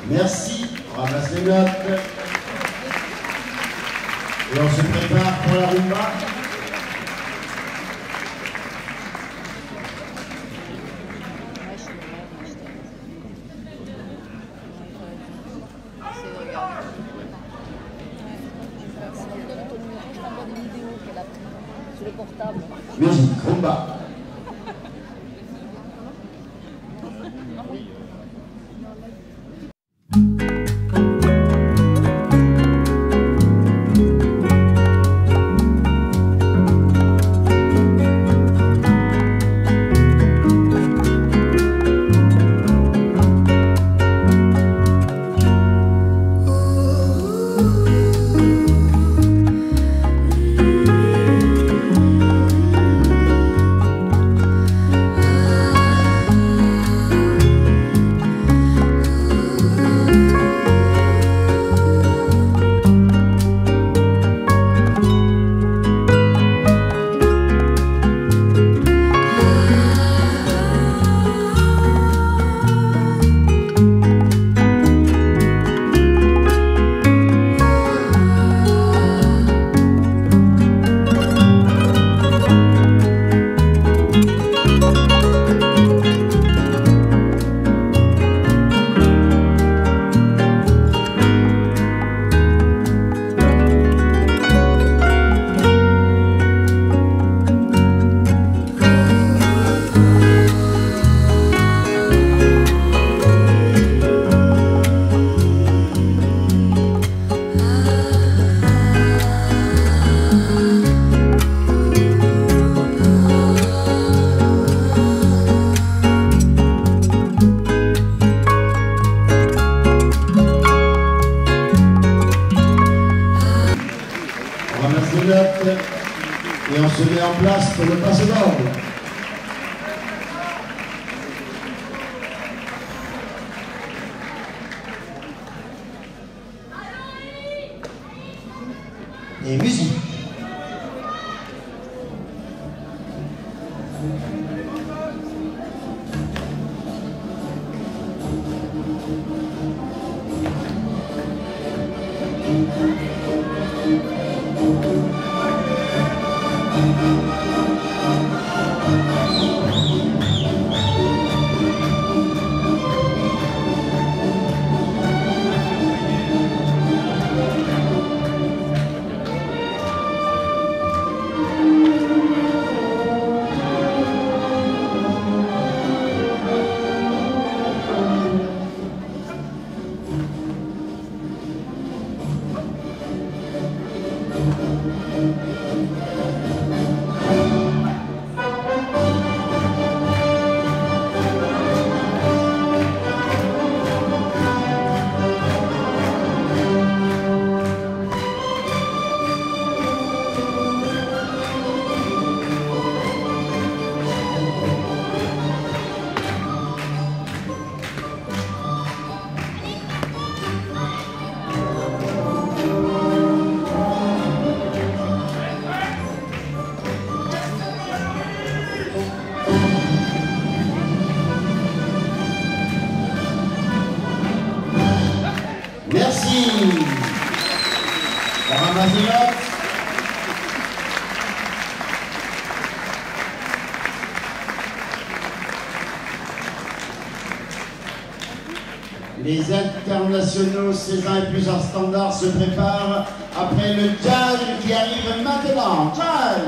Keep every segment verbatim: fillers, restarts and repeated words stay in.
Merci, on ramasse les notes. Et on se prépare pour la rumba. Musique, rumba. Et on se met en place pour le passe d'ordre. Et musique. Merci. On ramasse les notes. Les internationaux César et plusieurs standards se préparent après le jazz qui arrive maintenant. Jazz.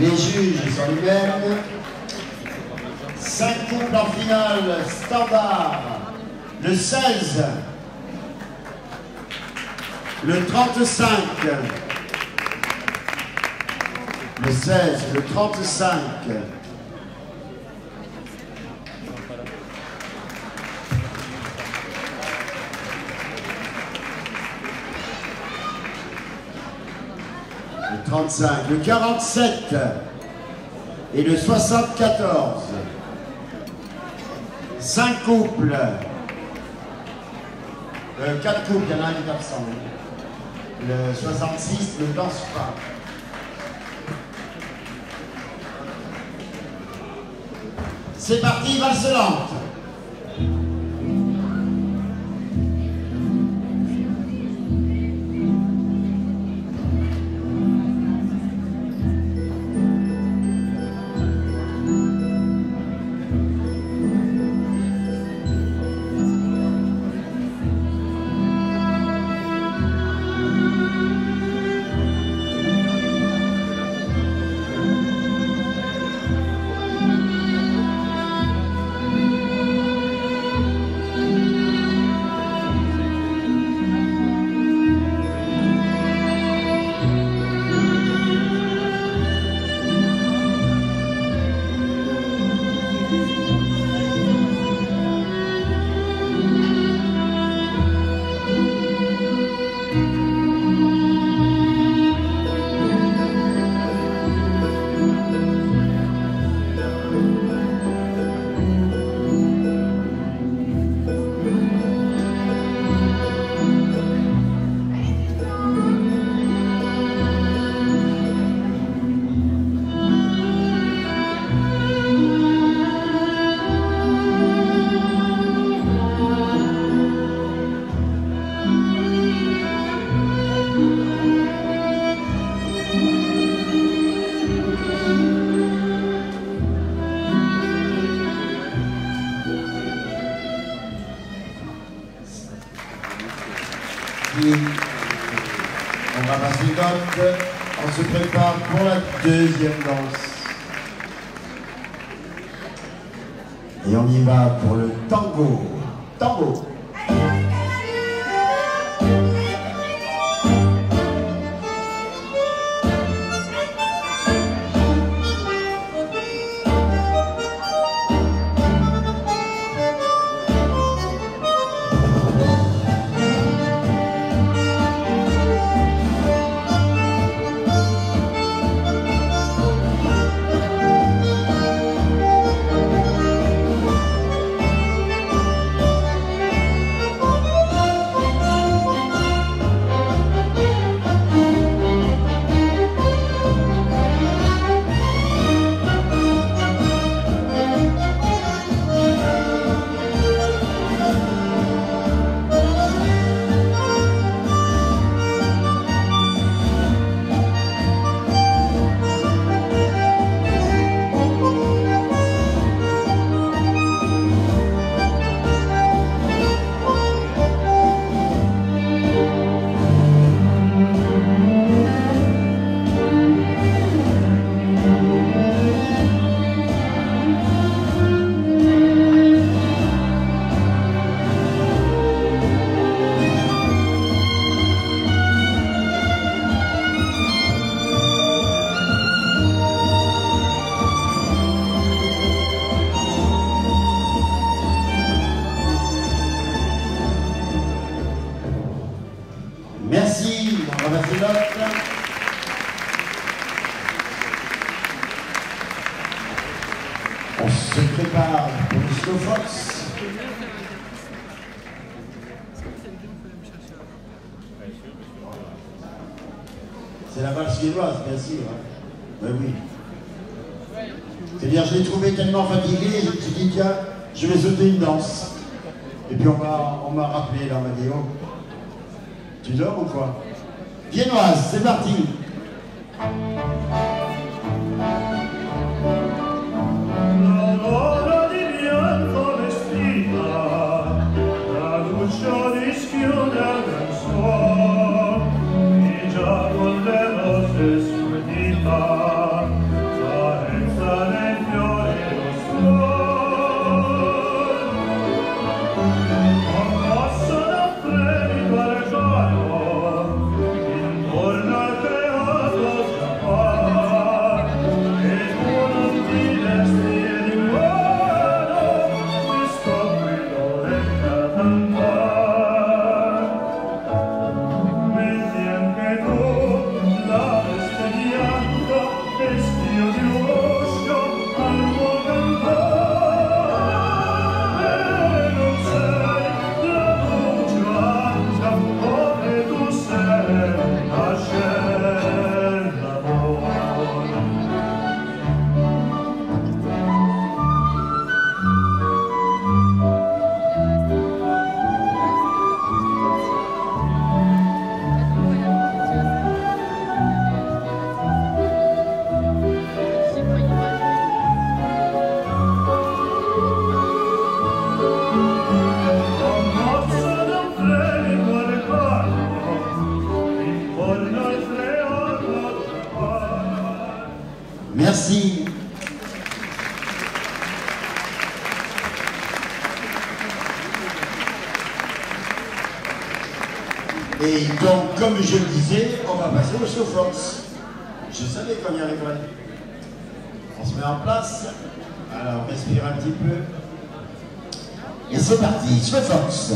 Les juges sont les mêmes. Cinq couples en finale standard. Le seize. Le trente-cinq. Le seize, le trente-cinq. Le trente-cinq, le quarante-sept et le soixante-quatorze. Cinq couples. Euh, quatre couples, il y en a un qui est absent. Le soixante-six ne danse pas. C'est parti, valse lente. On va passer le vote. On se prépare pour la deuxième danse. Et on y va pour le tango. Tango. Merci, on va passer l'autre. On se prépare pour le slow fox. C'est la valse suédoise, bien sûr. Hein. Ben oui. C'est-à-dire, je l'ai trouvé tellement fatigué, je me suis dit, tiens, je vais sauter une danse. Et puis on m'a on m'a rappelé, là, on m'a dit, oh, tu dors ou quoi? Viennoise, c'est parti. Già con le rose sfuggita Merci. Et donc, comme je le disais, on va passer au Sofox. Je savais qu'on y arriverait. On se met en place. Alors, on respire un petit peu. Et c'est parti, Sofox.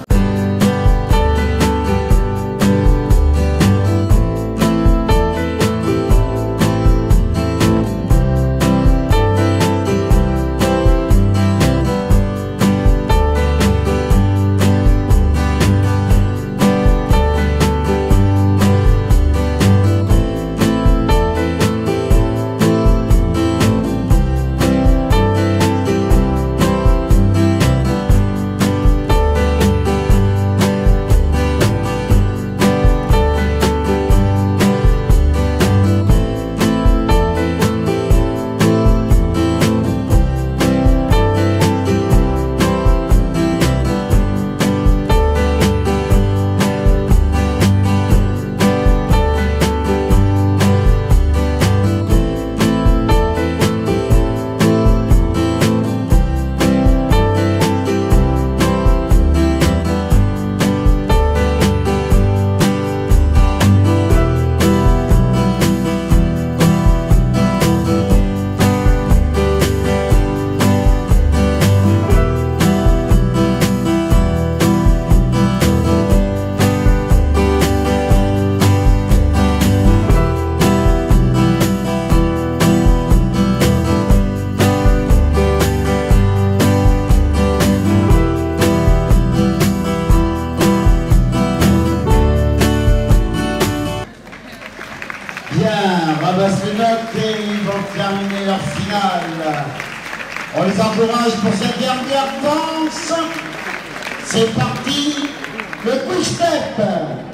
Ramasse les notes et ils vont terminer leur finale. On les encourage pour cette dernière danse. C'est parti, le quick step.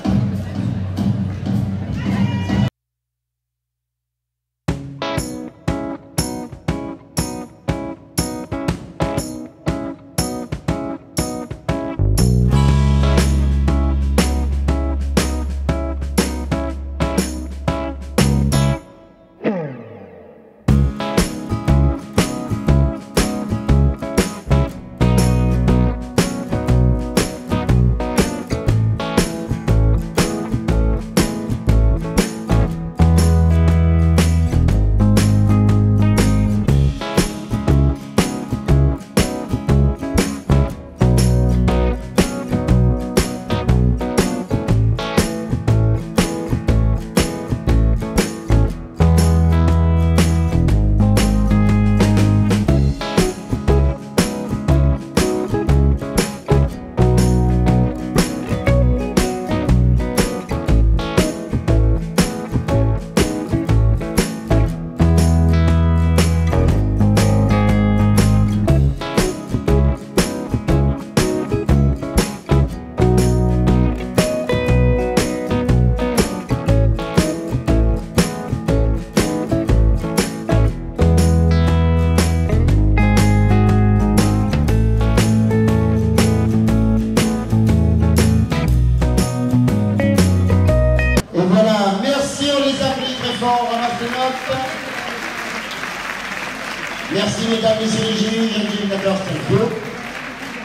Merci mesdames, messieurs les juges, les éducateurs spéciaux.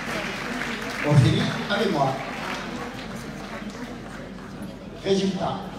On finit avec moi. Résultat.